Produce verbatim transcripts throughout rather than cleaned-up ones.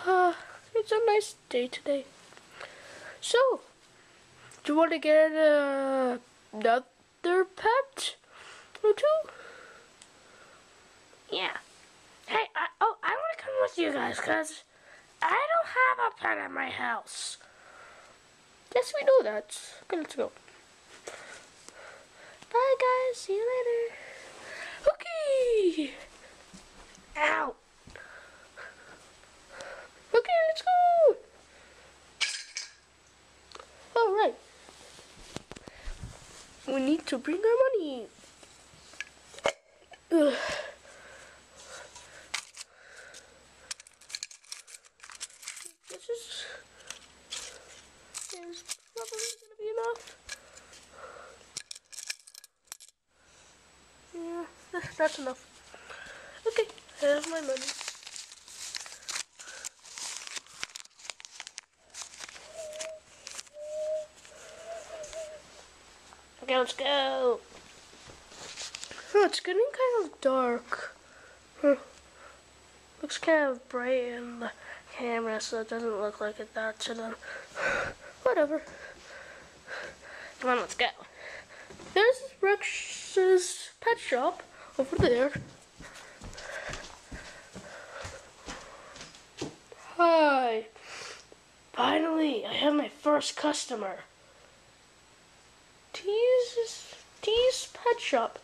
uh, it's a nice day today. So, do you want to get uh, another pet or two? Yeah. Hey, I, oh, I want to come with you guys because I don't have a pet at my house. Yes, we know that. Okay, let's go. Bye, guys. See you later. Okay. Ow. Okay, let's go. All right. We need to bring our money. Ugh. This is, is probably gonna be enough. Yeah, that's enough. Okay, here's my money. Okay, let's go. Oh, it's getting kind of dark. Huh. Looks kind of bright in the camera, so it doesn't look like it that to them. Whatever. Come on, let's go. There's Rex's pet shop over there. Hi. Finally, I have my first customer. Tease, Tease Pet Shop.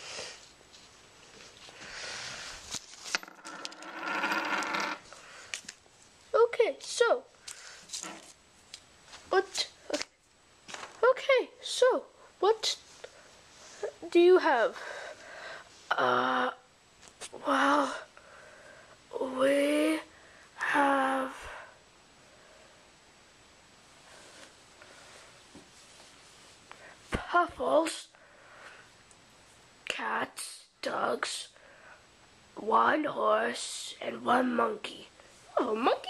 Okay, so what? Okay, so what do you have? Uh, well, we have Puffles, cats, dogs, one horse, and one monkey. Oh, a monkey?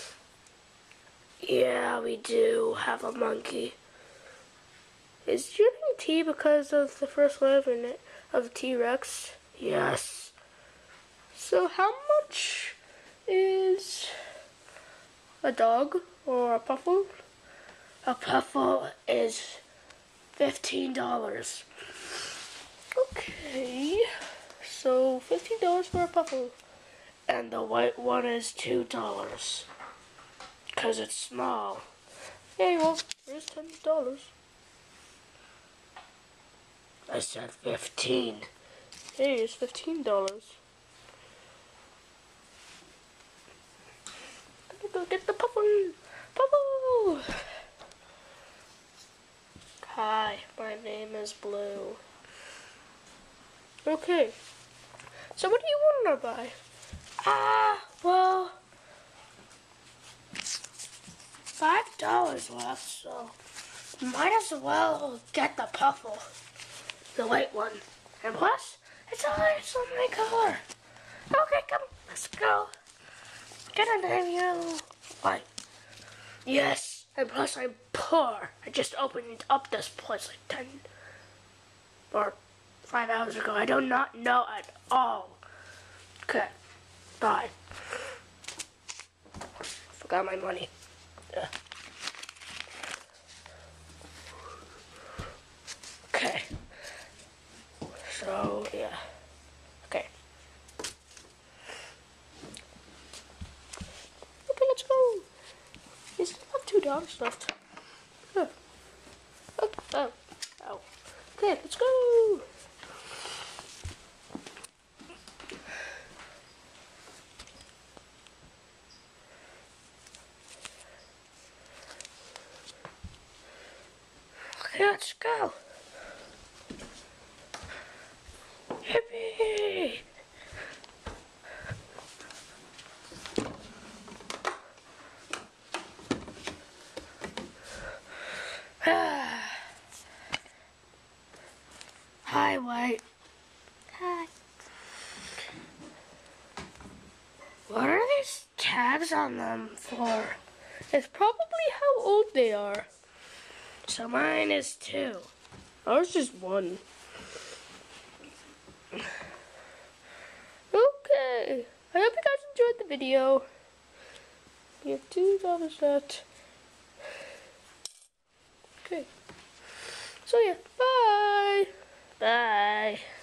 Yeah, we do have a monkey. Is your name T because of the first letter in it of T-Rex? Yes. So how much is a dog or a puffle? A puffle is fifteen dollars. Okay. So fifteen dollars for a puffle. And the white one is two dollars. Because it's small. Hey, well, here's ten dollars. I said fifteen. Hey, it's fifteen dollars. Let me go get the puffle. Puffle! Hi, my name is Blue. Okay. So what do you want to buy? Ah, well, five dollars left, so might as well get the puffle, the white one. And plus, it's only it's on my color. Okay, come, let's go. Get a name you white. Yes, and plus I'm poor. I just opened up this place like ten or five hours ago. I do not know at all. Okay. Bye. Forgot my money. Ugh. Okay. So, yeah. Okay. Okay, let's go. You still have two dollars left. Huh. Oh, oh, oh. Okay, let's go. Let's go. Yippee! Hi, White. Hi. What are these tags on them for? It's probably how old they are. So mine is two. Ours is one. Okay. I hope you guys enjoyed the video. You have two dollars left. Okay. So yeah, bye. Bye.